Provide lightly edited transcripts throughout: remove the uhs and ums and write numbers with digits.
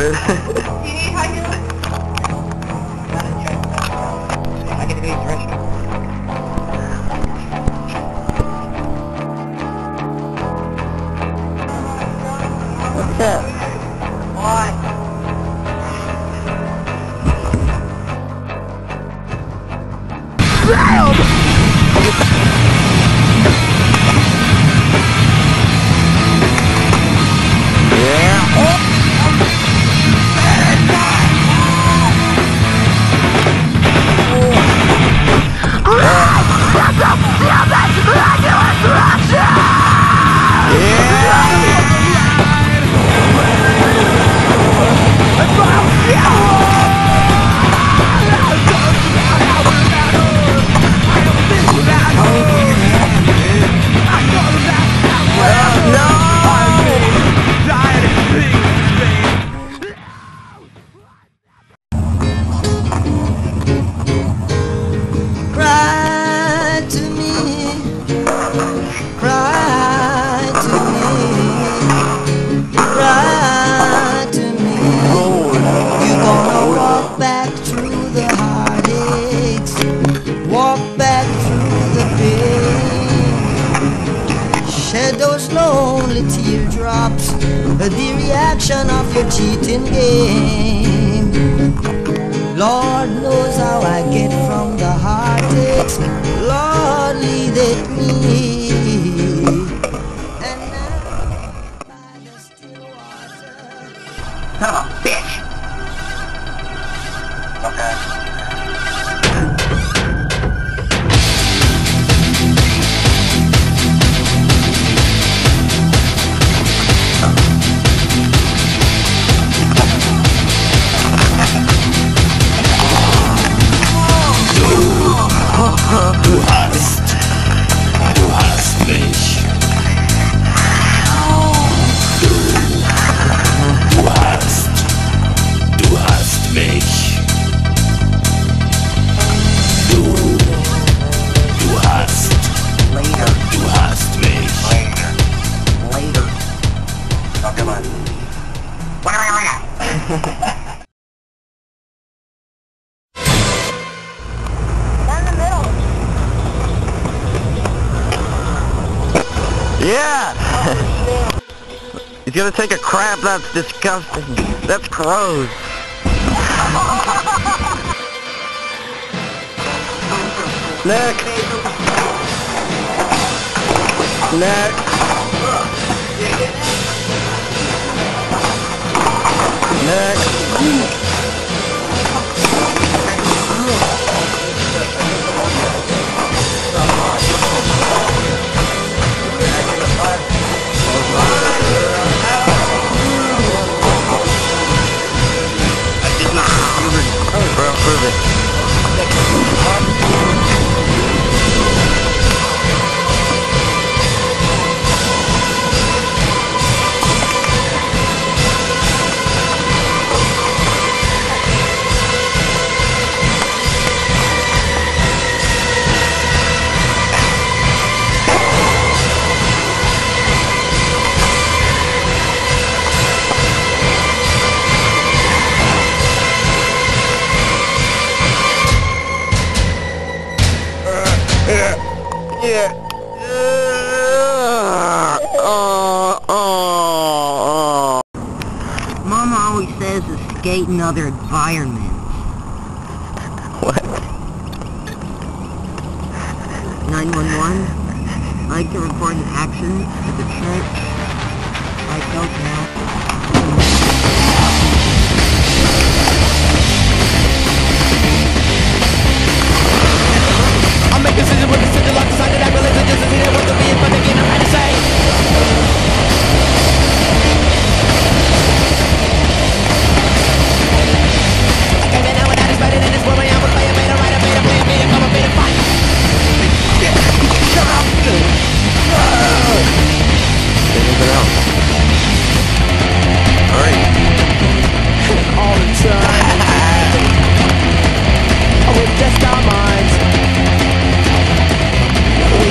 food. How you doing? I get to be fresh. What's up? Why? Shed those lonely teardrops, the reaction of your cheating game. Lord knows how I get from the heartaches. Lord, lead it me. And now by the still water. Son of a bitch! Okay. Du hast mich. Du hast mich. Du hast. Later. Du hast mich. Later. Okay, bye. Yeah! He's gonna take a crap, that's disgusting. That's gross. Next! Next! Next! Prove it. Yeah. Mama always says escape in other environments. What? 911? I'd like to report an accident at the church. I don't know. I'll make decisions with decision like decided that religion just as it was to be in front again. I'm ready to say I came in now without expecting in this world. I was playing, made a writer, made a play, made a come, made a fight. Shut up! Anything else? Hurry! All the time. Oh, we test our minds. We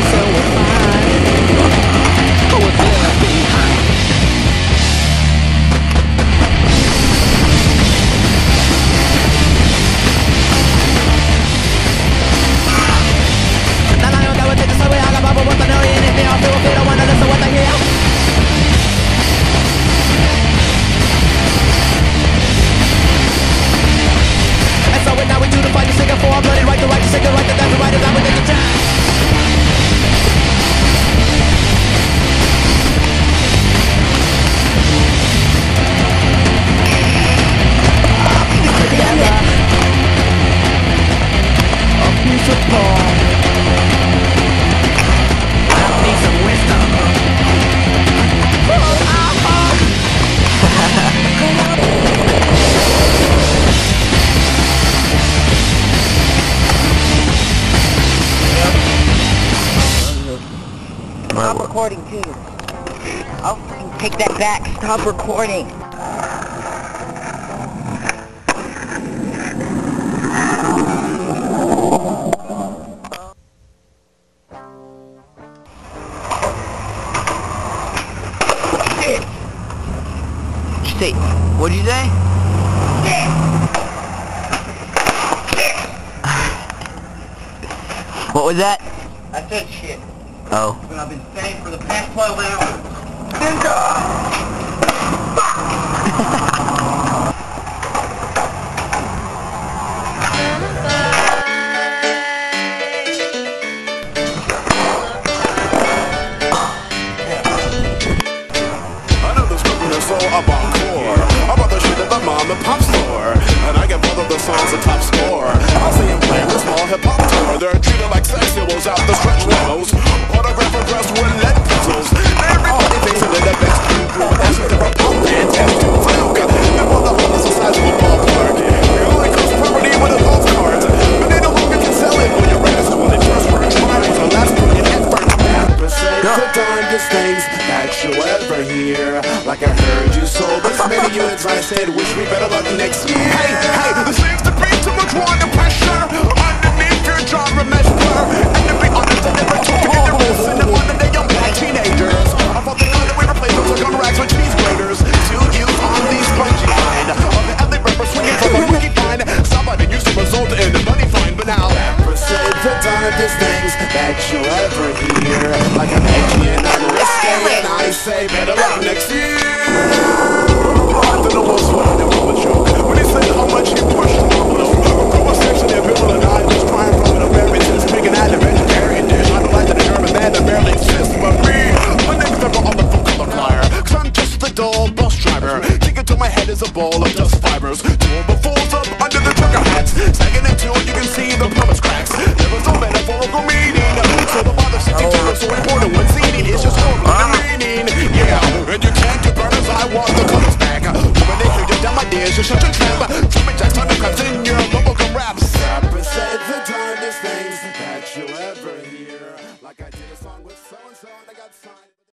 Stop recording, too. I'll fucking take that back. Stop recording. Shit. What'd you say? What was that? I said shit. Oh. What I've been saying for the past 12 hours. I know this group is so up on core. I bought the shit at the mom and pop store, and I get both of the songs a top score. I'll see him playing a small hip hop tour. They're treated like sex symbols out the stretch levels. Autograph addressed with lead pencils. Everybody thinks that they're the best group. As if they're a pop band, test to fluke. And while the home is the size of a ballpark, it only costs property with a golf cart. But they no longer can sell it when your records 21st were trying to last brilliant effort. The darndest things that you'll ever hear. Like I heard you sold this many units, I said wish me better luck next year. Hey, hey, this seems to be too much water pressure underneath your jaw remesher. And to be honest, I never took it into risks. And I'm on the day young black teenagers. I thought they could we replaced those like on rags with cheese graters. To use on the spongy line of the alley rapper swinging from a wiki fine. Somebody used to result in a money fine, but now rappers say the darndest things that you'll ever hear. Like I'm edgy and I'm risky, and I say better luck next year. I don't know what's what I never was a joke. When he said how much he pushed the envelope, from a section in middle and I was trying from an American to making out a vegetarian dish. I don't like that a German man that barely exists, but me, my name's never on the full color flyer. Cause I'm just a dull bus driver. Thinking to my head is a ball of dust fibers. Two of the folds up under the trucker hats. Sagging into it, you can see the plumber's cracks. There was no metaphorical meaning. So the father sticking to it, so important one scene is just horrible meaning. Yeah, and you can't get burned as I walk the colors back. When they hear you down my ears, you're such a trash.